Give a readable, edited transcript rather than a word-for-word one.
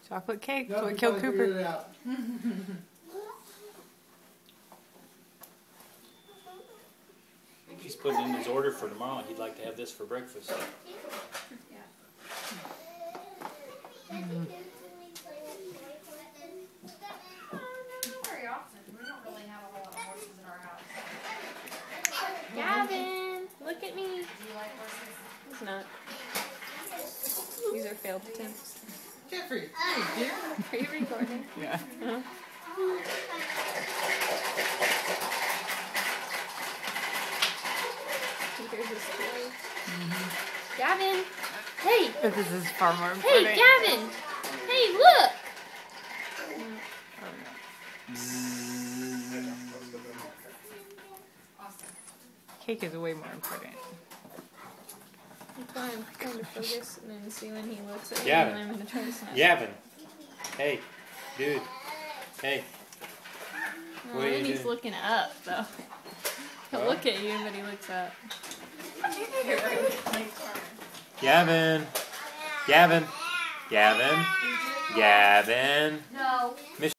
Chocolate cake. That's what killed Cooper. I think he's putting in his order for tomorrow. He'd like to have this for breakfast. Gavin, look at me. Do you like horses? He's not. These are failed attempts. Jeffrey, hey, dear. Are you recording? Yeah. Here's his toy. Gavin! Hey! This is far more important. Hey, Gavin! Hey, look! Cake is way more important. That's why I'm trying to focus and then see when he looks at me and I'm going to try to snap. Gavin! Hey, dude. Hey. Well, then he's looking up, though. He'll look at you, but he looks up. Gavin! Gavin! Gavin! Gavin! No.